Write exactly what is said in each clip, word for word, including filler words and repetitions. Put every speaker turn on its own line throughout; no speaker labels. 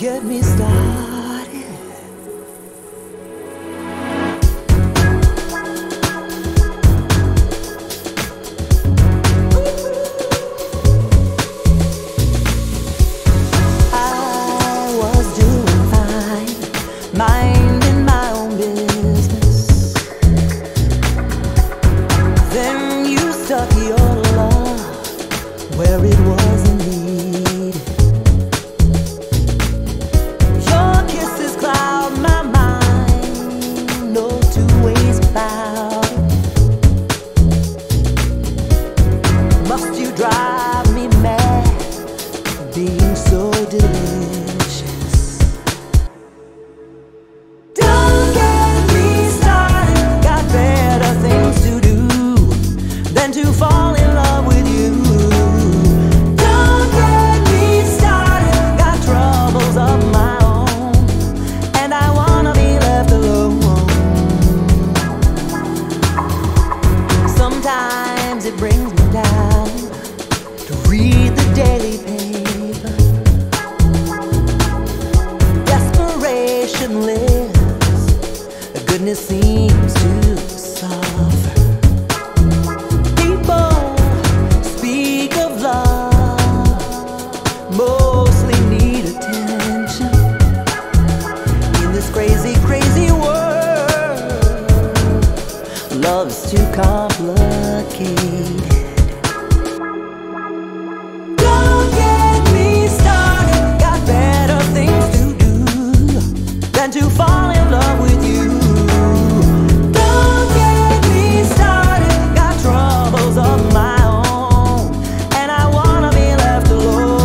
get me started. Minding my own business. Then you stuck your love where it wasn't needed. Your kisses cloud my mind, no two ways about it. Must you drive me mad for being so delicious? To fall in love with you. Don't get me started, got troubles of my own, and I wanna be left alone. Sometimes it brings me down to read the daily paper. Desperation lives, goodness seems to suffer. Mostly need attention in this crazy, crazy world. Love is too complicated. Don't get me started, got better things to do than to fall in love with you. Don't get me started, got troubles of my own, and I wanna be left alone.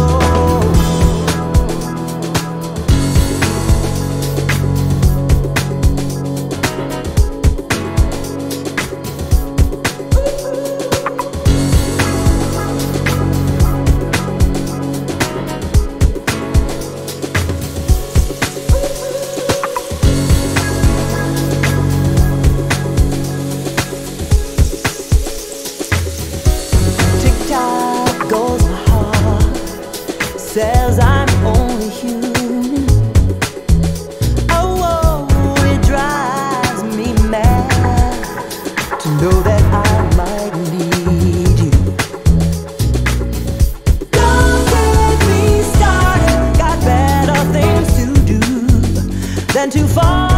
Goes my heart, says I'm only human. Oh, oh, it drives me mad to know that I might need you. Don't get me started, got better things to do than to fall